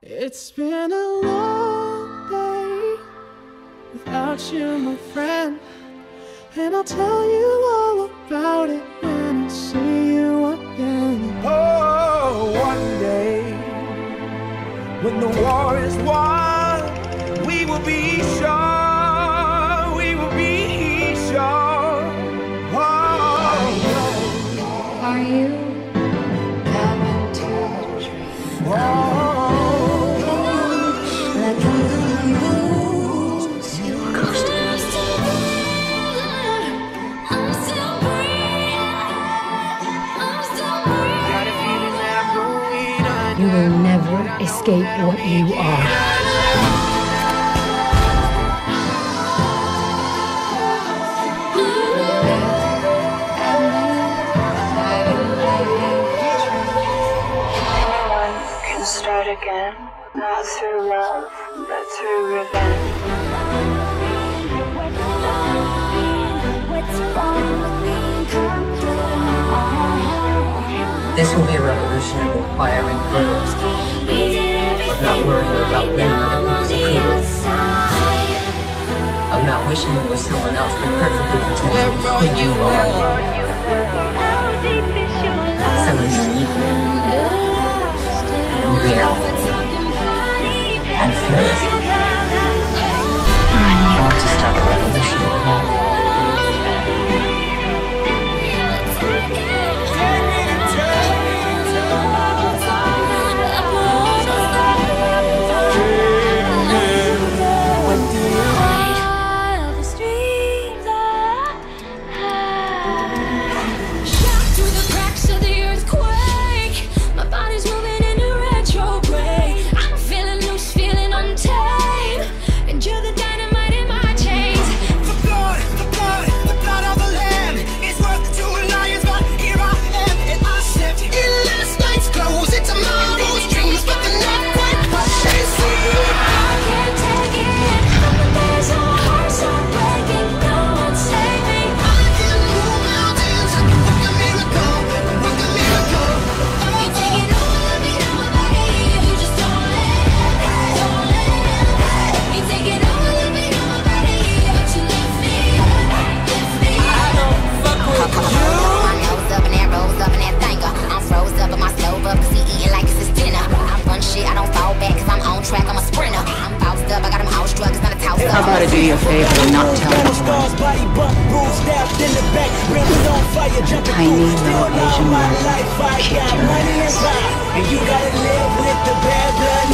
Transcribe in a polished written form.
It's been a long day without you, my friend, and I'll tell you all about it when I see you again. Oh, one day when the war is won, we will be sure, we will be sure. Oh, are you coming to the tree? You will never escape what you are. Anyone can start again, not through love, but through revenge. This will be a revolution that will require girls of not worrying about men or other people's approval, of not wishing it was someone else, but perfectly content with who you are. Someone who's equal, and real, and fearless. I want to start a revolution at home. How about I do you a favor and not tell anyone? Tiny little Asian man kicked your ass.